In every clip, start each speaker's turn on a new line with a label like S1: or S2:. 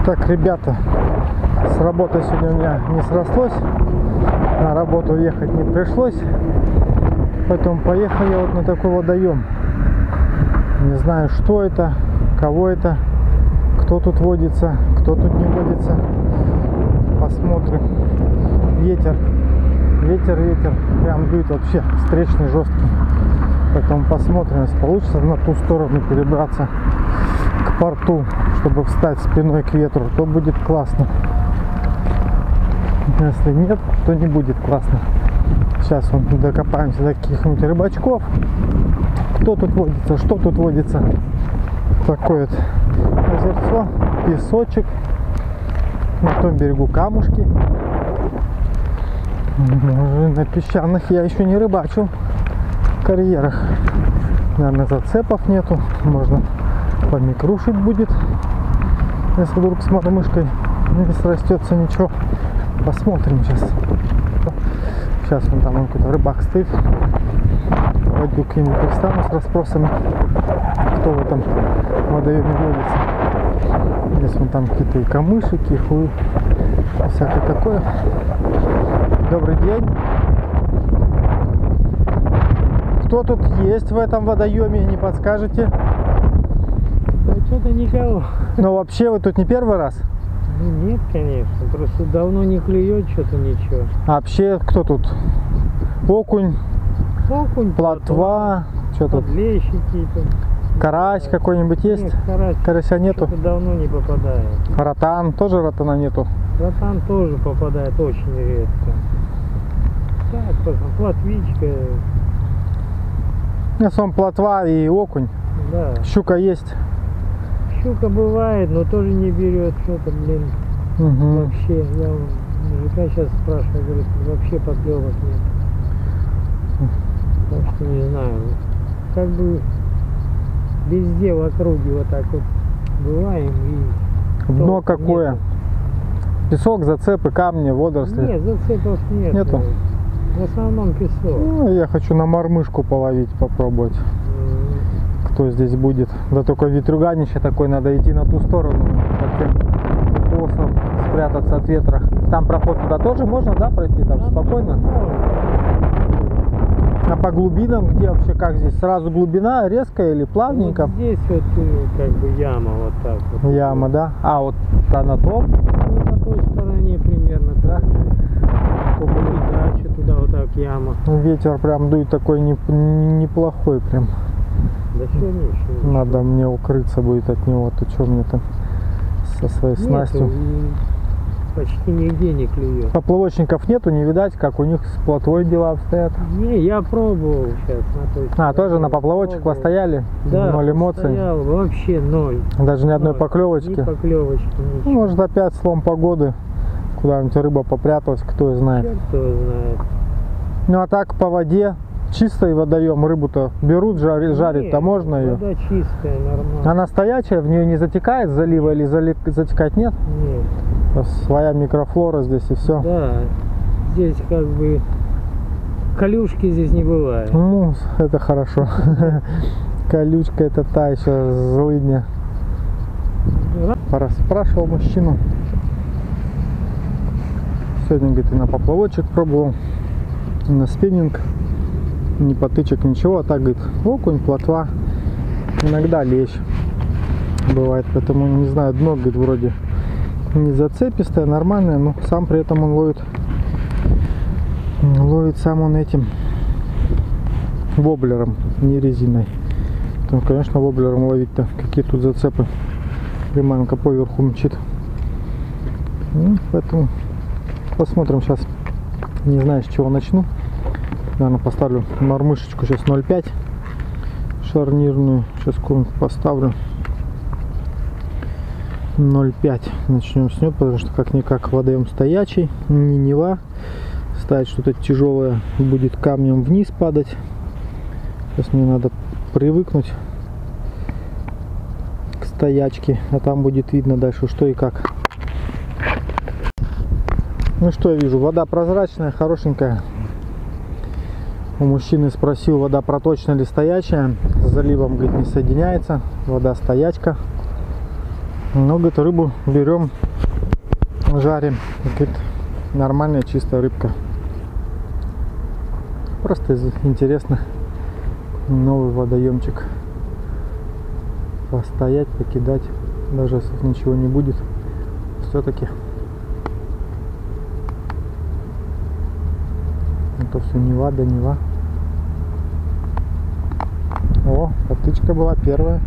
S1: Так, ребята, с работы сегодня у меня не срослось, на работу ехать не пришлось, поэтому поехал я вот на такой водоем. Не знаю, что это, кого это, кто тут водится, кто тут не водится. Посмотрим. Ветер, прям дует вообще встречный, жесткий. Поэтому посмотрим, если получится на ту сторону перебраться к порту, чтобы встать спиной к ветру, то будет классно. Если нет, то не будет классно. Сейчас вон докопаемся до каких-нибудь рыбачков. Кто тут водится, что тут водится. Такое вот озерцо, песочек. На том берегу камушки. На песчаных я еще не рыбачил в карьерах. Наверное, зацепов нету. Можно помикрушить будет, если вдруг с мормышкой не срастется ничего. Посмотрим сейчас. Сейчас вон там какой-то рыбак стоит. Пойду к нему пристану с расспросами, кто в этом водоеме водится. Здесь вон там какие-то и камышики, и хуй, и всякое такое. Добрый день. Кто тут есть в этом водоеме, не подскажете?
S2: Да что-то никого.
S1: Но вообще вы тут не первый раз?
S2: Ну нет, конечно, просто давно не клюет что-то ничего.
S1: А вообще кто тут? Окунь,
S2: Окунь,
S1: плотва, что тут?
S2: подлещи какие-то.
S1: Карась какой-нибудь есть?
S2: Нет,
S1: Карася нету?
S2: что-то давно не попадает.
S1: Ротан, тоже ротана нету?
S2: Ротан тоже попадает очень редко. Так, плотвичка,
S1: В основном плотва и окунь.
S2: да.
S1: Щука есть.
S2: Щука бывает, но тоже не берет. Что-то, блин,
S1: Угу.
S2: вообще. Я у мужика сейчас спрашиваю, говорит, вообще поклевок нет. Так что не знаю. Как бы везде в округе вот так вот бываем и
S1: Дно
S2: толку
S1: какое?
S2: нету.
S1: Песок, зацепы, камни, водоросли.
S2: Нет, зацепов нет.
S1: Нету?
S2: В основном песок.
S1: Ну, я хочу на мормышку половить, попробовать. Кто здесь будет. Да только ветруганище такой, надо идти на ту сторону. Под тем уклосом спрятаться от ветра. Там проход туда тоже можно, да, пройти? Там спокойно? А по глубинам, где вообще, как здесь? Сразу глубина резкая или плавненько?
S2: Вот здесь вот как бы яма вот так вот.
S1: Яма, да? А вот на том?
S2: Ну, на той стороне примерно,
S1: Да?
S2: так же. И дальше туда вот так яма.
S1: Ветер прям дует такой неплохой прям.
S2: Да все ничего.
S1: Надо мне укрыться будет от него. Ты что мне там со своей снастью?
S2: Нету, и почти нигде не клюет.
S1: Поплавочников нету, не видать, как у них с плотвой дела обстоят.
S2: Не, я пробовал сейчас на той стороне.
S1: А, тоже на поплавочек
S2: Пробовал.
S1: постояли?
S2: Да,
S1: Ноль эмоций?
S2: стоял, вообще ноль.
S1: Даже ни одной
S2: Ноль.
S1: поклевочки?
S2: Ни поклевочки,
S1: Ну,
S2: ничего.
S1: может, опять слом погоды. Куда-нибудь рыба попряталась, кто знает.
S2: Черт его знает.
S1: Ну, а так по воде, чистый водоем, рыбу-то берут, жарить-то можно ее?
S2: Вода чистая, нормально.
S1: Она стоячая, в нее не затекает с залива или затекать нет?
S2: Нет.
S1: Своя микрофлора здесь и все.
S2: Да, здесь как бы колюшки здесь не бывает.
S1: Ну, это хорошо. Колючка это та еще злыдня. Поспрашивал мужчину. Сегодня, говорит, и на поплавочек пробовал, и на спиннинг. Ни потычек, ничего. А так, говорит, окунь, плотва. Иногда лещ бывает. Поэтому, не знаю, дно, говорит, вроде не зацепистое, нормальное. Но сам при этом он ловит. Ловит сам он этим воблером, не резиной. Там, конечно, воблером ловить-то. Какие тут зацепы. Приманка поверху мчит. Ну, поэтому посмотрим сейчас. Не знаю, с чего начну. Наверное, поставлю мормышечку сейчас 0,5 шарнирную. Сейчас какую-нибудь поставлю 0,5. Начнем с нее, потому что как-никак водоем стоячий, не Нева. Ставить что-то тяжелое будет камнем вниз падать. Сейчас мне надо привыкнуть к стоячке, а там будет видно дальше что и как. Ну что я вижу, вода прозрачная, хорошенькая. У мужчины спросил, вода проточная или стоячая. С заливом, говорит, не соединяется. Вода стоячка. Ну, говорит, рыбу берем, жарим. Говорит, нормальная чистая рыбка. Просто интересно. Новый водоемчик. Постоять, покидать. Даже если ничего не будет. Все-таки. Это все Нева да Нева. О, потычка была первая.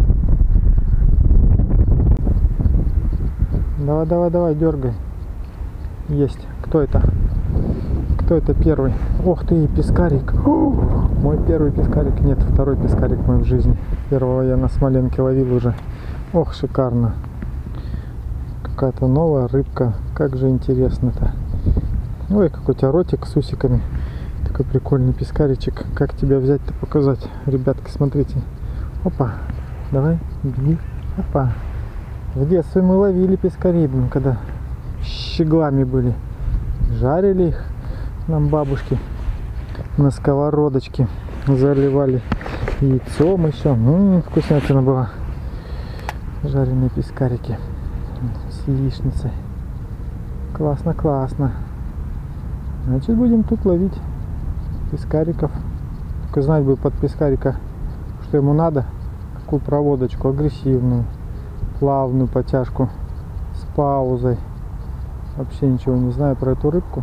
S1: Давай, давай, давай, дергай. Есть. Кто это? Кто это первый? Ох ты, пескарик. Мой первый пескарик. Нет, второй пескарик мой в жизни. Первого я на Смоленке ловил уже. Ох, шикарно. Какая-то новая рыбка. Как же интересно-то. Ой, какой у тебя ротик с усиками. Такой прикольный пескаричек. Как тебя взять-то показать? Ребятки, смотрите. Опа. Давай, беги. Опа. В детстве мы ловили пескарей, когда щеглами были. Жарили их нам бабушки на сковородочке. Заливали яйцом еще. Вкуснятина была. Жареные пескарики с яичницей. Классно, классно. Значит, будем тут ловить пескариков. Только знать бы под пескарика, что ему надо. Какую проводочку агрессивную, плавную потяжку с паузой. Вообще ничего не знаю про эту рыбку.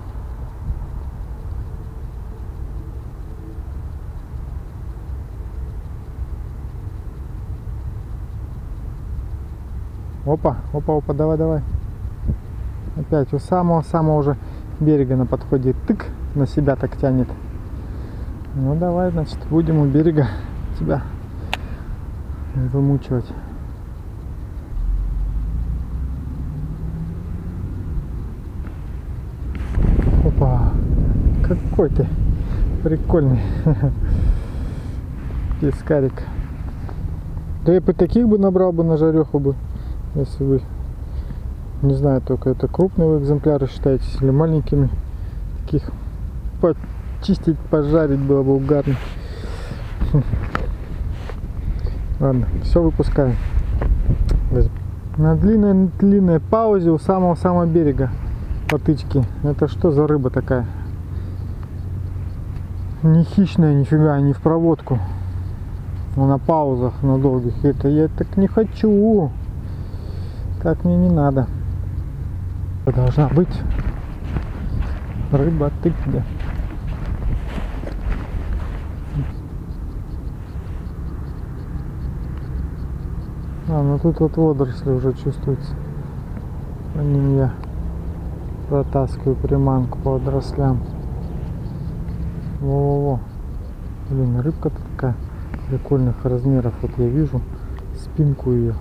S1: Опа, опа, опа, давай, давай. Опять у самого уже берега на подходе. Тык, на себя так тянет. Ну давай, значит, будем у берега тебя вымучивать. Опа, какой ты прикольный пескарик. Да я бы таких бы набрал бы на жареху бы, если вы, не знаю, только это крупные экземпляры считаетесь или маленькими. Таких почистить, пожарить было бы угарно. Ладно, все выпускаем. На длинной паузе у самого берега потычки. Это что за рыба такая? Не хищная нифига, не в проводку. Но на паузах, на долгих. Это я так не хочу. Так мне не надо. Должна быть рыба, ты где? Ну тут вот водоросли уже чувствуются. По ним я протаскиваю приманку по водорослям. Во-во-во. Блин, рыбка-то такая прикольных размеров. Вот я вижу спинку ее.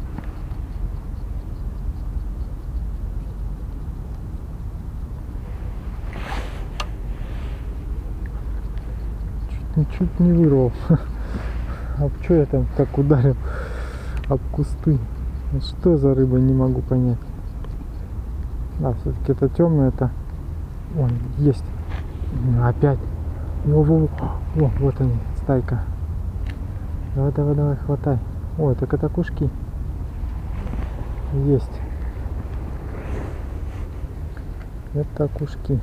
S1: Чуть не вырвал. А что я там так ударил об кусты? Что за рыба, не могу понять. Да, все-таки это темное, это... Ой, есть. Опять. Во-во-во. О, вот они, стайка. Давай, давай, давай, хватай. Ой, так это кушки. Есть. Это кушки.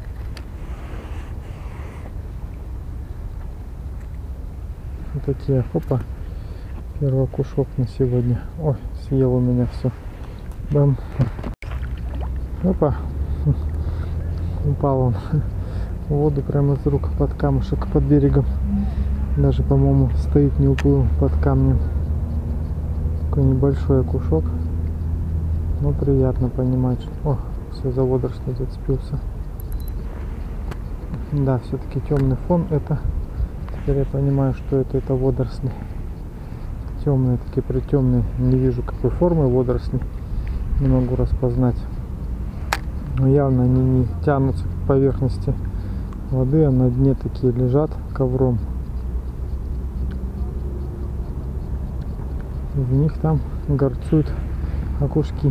S1: Вот такие, хопа. Первый кушок на сегодня. Ой, съел у меня все. Бам. Опа. Упал он в воду прямо из рук под камушек, под берегом. Даже, по-моему, стоит, не уплыл под камнем. Такой небольшой окушок. Но приятно понимать, что... О, все, за водоросли зацепился. Да, все-таки темный фон это... Теперь я понимаю, что это водоросли. Темные, такие притемные. Не вижу какой формы водоросли. Не могу распознать. Но явно они не тянутся к поверхности воды, а на дне такие лежат ковром. И в них там горцуют окушки.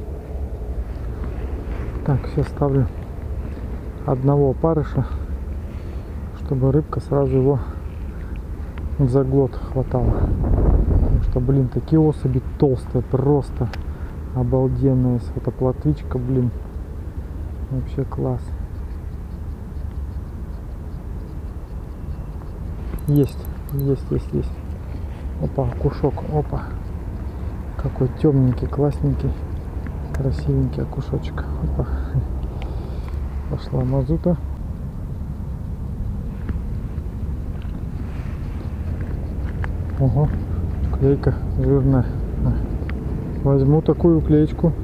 S1: Так, сейчас ставлю одного опарыша чтобы рыбка сразу его за глот хватала. Потому что, блин, такие особи толстые, просто обалденные. Вот эта плотвичка, блин, вообще класс. Есть. Опа, окушок, опа. Какой темненький, классненький, красивенький окушочек. Опа. Пошла мазута. Ого, клейка жирная. Возьму такую клеечку.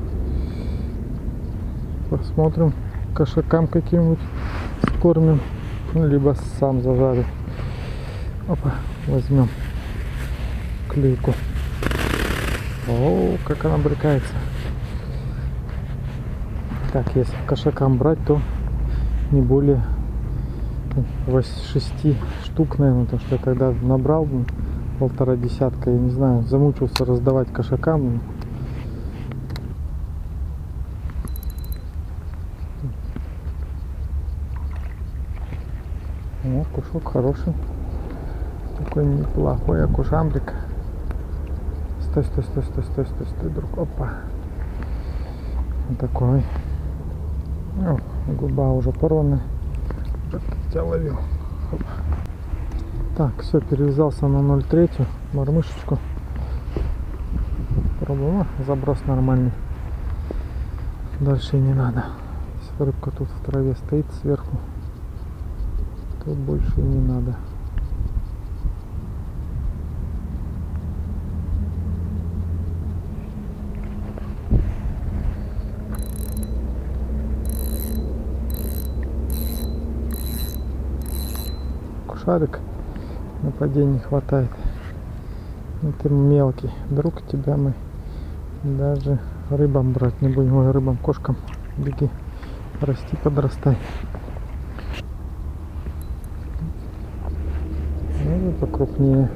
S1: Посмотрим, кошакам каким-нибудь скормим. Ну, либо сам зажарю. Опа, возьмем клейку. О, как она брыкается. Так, если кошакам брать, то не более 6 штук, наверное, потому что я когда набрал 1,5 десятка, я не знаю, замучился раздавать кошакам. О, кушок хороший. Такой неплохой окушамбрик. Стой, друг. Опа. Вот такой. О, губа уже порванная. Тебя ловил. Опа. Так, все, перевязался на 0,3 мормышечку. Пробуем. Заброс нормальный. Дальше не надо. Если рыбка тут в траве стоит сверху, то больше и не надо. Кушарик на падение хватает. Ну, ты мелкий друг, тебя мы даже рыбам брать не будем. Ой, рыбам, кошкам, беги, расти, подрастай. Ну, покрупнее.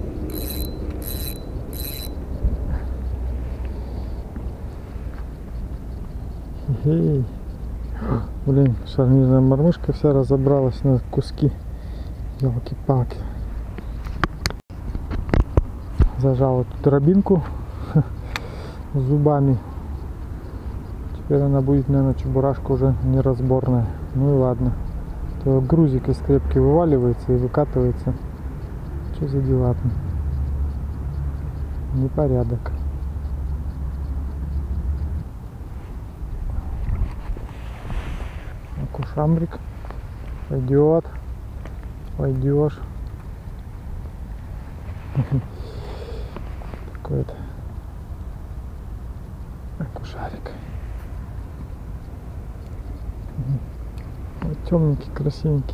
S1: Эй. Блин, шарнирная мормышка вся разобралась на куски. Ёлки-палки. Зажал эту дробинку зубами. Теперь она будет, наверное, чебурашка уже неразборная. Ну и ладно. То грузик из крепки вываливается и выкатывается. Что за дела-то? Непорядок. Окушамбрик. Пойдет. Пойдешь. Такой-то окушарик. Вот темненький, красивенький.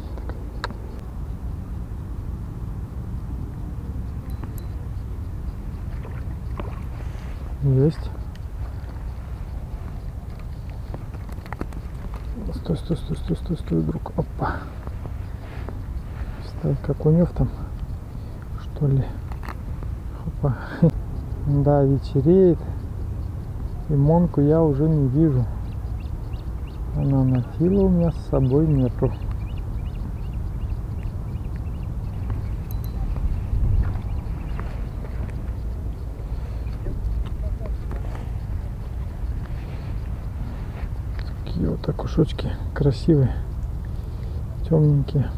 S1: Есть. Стой, друг. Опа. Стой, как у него там, что ли. Опа. Да, вечереет. И монку я уже не вижу. Она на фила у меня с собой нету. Такие вот окушочки красивые, темненькие.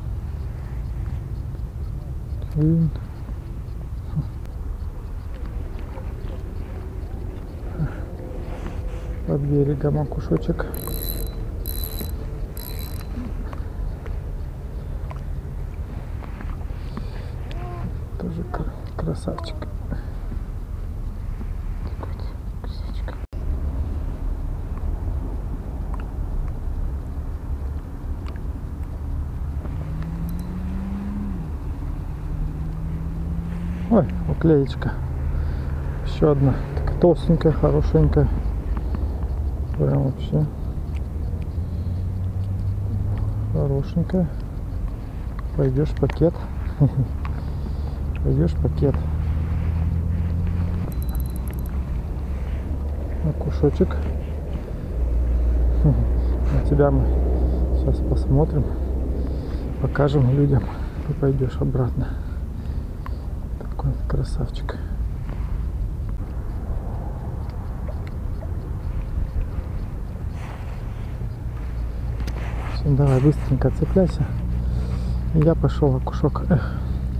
S1: Под берегом окушочек. Тоже красавчик. Такой вот красавчик. Ой, уклеечка. Еще одна. Так толстенькая, хорошенькая. Прям вообще хорошенькая. Пойдешь в пакет. Пойдешь в пакет. Окушочек. На тебя мы сейчас посмотрим. покажем людям и пойдешь обратно. Такой красавчик. Все, давай быстренько цепляйся. И я пошел, окушок. Эх.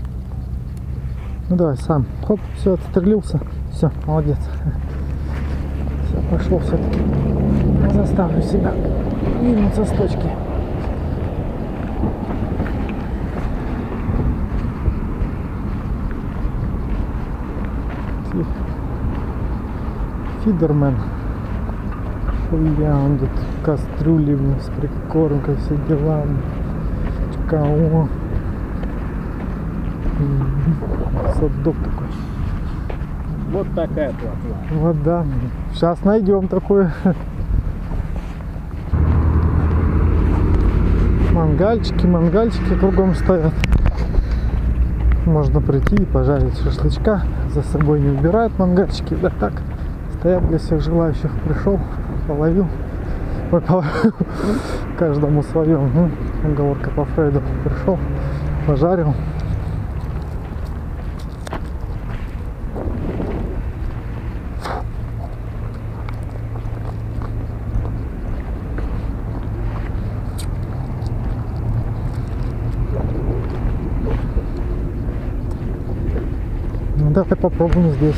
S1: Ну давай сам. Хоп, все, отстрелился. Все, молодец. Все, пошел все-таки. Заставлю себя двинуться с точки. Фидермен. Шуляндит, кастрюли с прикормкой, все дела. ЧКО. Сот-дог такой.
S2: Вот такая плотва.
S1: Вот да. Сейчас найдем такую. Мангальчики кругом стоят. Можно прийти и пожарить шашлычка. За собой не убирают мангальчики. Да так. Стоят для всех желающих. Пришел, половил. Ой, половил. Каждому своем. Ну, оговорка по Фрейду. Пришел, пожарил. Ну, давай попробуем здесь.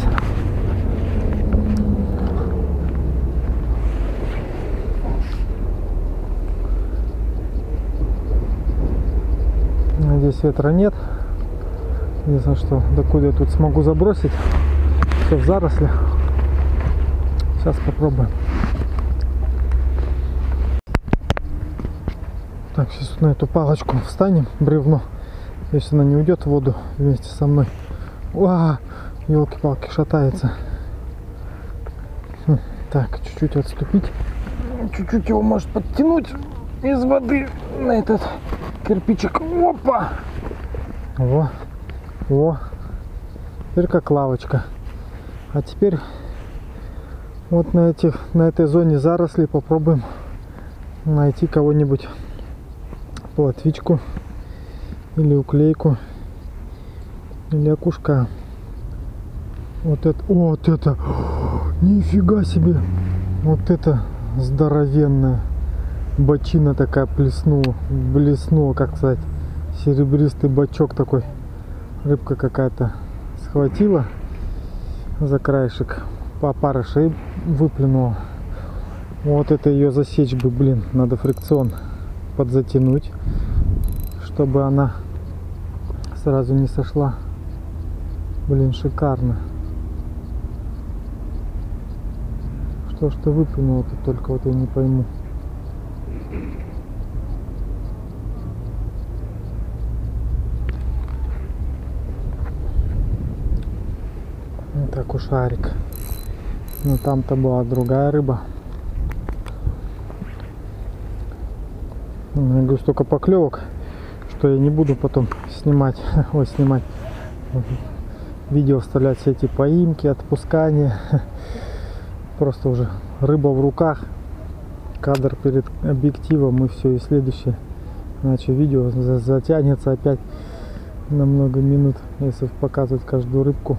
S1: Здесь ветра нет. Единственное, что докуда я тут смогу забросить. Все в зарослях. Сейчас попробуем. Так, сейчас на эту палочку встанем, бревно. Если она не уйдет в воду вместе со мной. Уа, елки-палки, шатается. Так, чуть-чуть отступить. Чуть-чуть его может подтянуть из воды на этот кирпичик. Опа! Во. Теперь как лавочка. А теперь вот на этой зоне зарослей попробуем найти кого-нибудь, плотвичку или уклейку или окушка. Вот это, нифига себе, вот это здоровенная бочина такая блеснула, как сказать, серебристый бачок такой. Рыбка какая-то схватила за краешек, по опарышей выплюнула. Вот это ее засечь бы, блин, надо фрикцион подзатянуть, чтобы она сразу не сошла. Блин, шикарно. Что ж ты выплюнула-то, только вот я не пойму. Так, ушарик. Но там-то была другая рыба. Я говорю, столько поклевок, что я не буду потом снимать видео, вставлять все эти поимки, отпускания. Просто уже рыба в руках, кадр перед объективом и все, и следующее. Иначе видео затянется опять на много минут, если показывать каждую рыбку.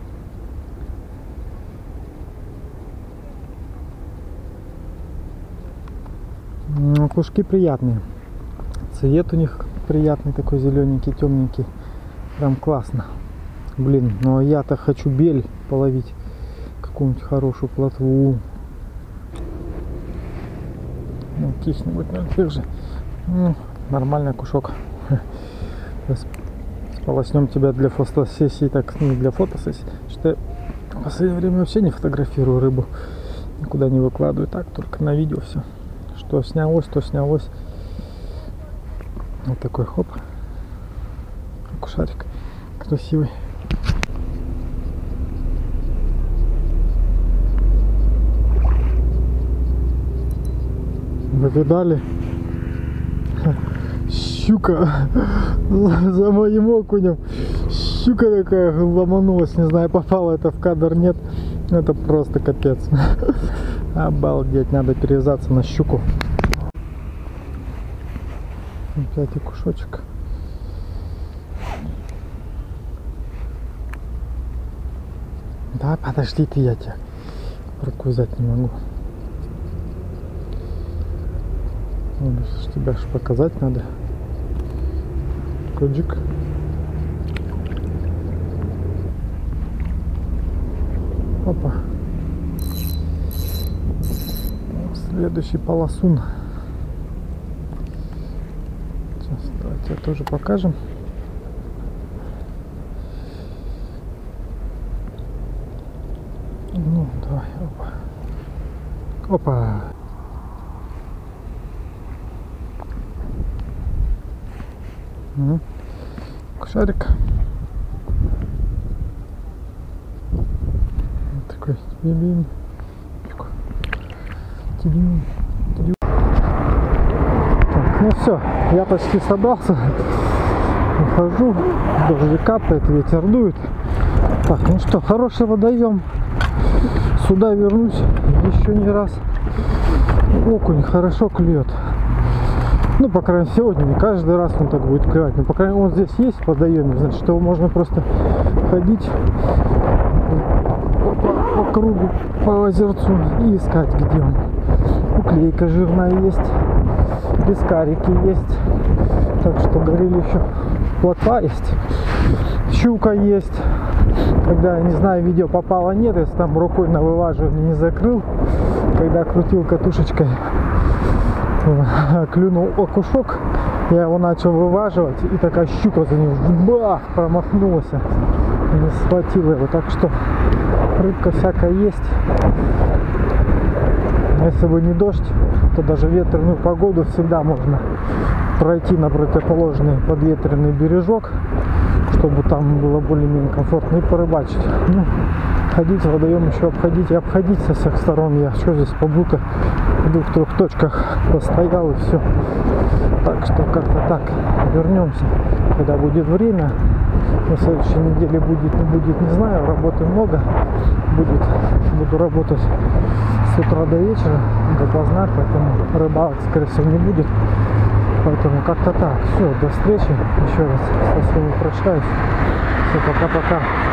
S1: Но кушки приятные. Цвет у них приятный, такой зелененький, темненький. Прям классно. Блин, ну а я-то хочу бель половить. Какую-нибудь хорошую плотву. Ну, каких-нибудь на тех же. Ну, нормальный кушок. Сполоснем тебя для фотосессии. Так, не для фотосессии. Что я в последнее время вообще не фотографирую рыбу. Никуда не выкладываю. Так, только на видео все. Что снялось, то снялось. Вот такой хоп. Кушарик красивый. Вы видали? Щука за моим окунем. Щука такая ломанулась. Не знаю, попала это в кадр, нет. Это просто капец. Обалдеть, надо перевязаться на щуку. Опять и кусочек. Да, подожди ты, я тебя руку взять не могу. Тебя же показать надо. Коджик. Опа. Следующий полосун. Сейчас давайте тоже покажем. Ну, давай, опа. Опа. Шарик. Вот такой. Бим-бим. Так, ну все, я почти собрался. Ухожу. Дождь капает, ветер дует. Так, ну что, хороший водоем. Сюда вернусь еще не раз. Окунь хорошо клюет. Ну, по крайней мере, сегодня не каждый раз он так будет клевать. Но, по крайней мере, он здесь есть в водоеме. Значит, его можно просто ходить по кругу, по озерцу и искать, где он. Уклейка жирная есть, пескарики есть. Так что горелище плотва есть. Щука есть. Когда, я не знаю, видео попало, нет, если там рукой на вываживание не закрыл. Когда крутил катушечкой, клюнул окушок, я его начал вываживать, и такая щука за ним бах, промахнулась, не схватила его. Так что рыбка всякая есть. Если бы не дождь, то даже ветреную погоду всегда можно пройти на противоположный подветренный бережок, чтобы там было более-менее комфортно, и порыбачить. Ну, ходить в водоем еще обходить и обходить со всех сторон. Я что здесь побуто в 2-3 точках постоял и все. Так что как-то так. Вернемся, когда будет время. На следующей неделе будет, не будет, не знаю. Работы много будет. Буду работать с утра до вечера, допоздна, поэтому рыбалок, скорее всего, не будет. Поэтому как-то так. Все, до встречи. Еще раз со всеми прощаюсь. Все, пока-пока.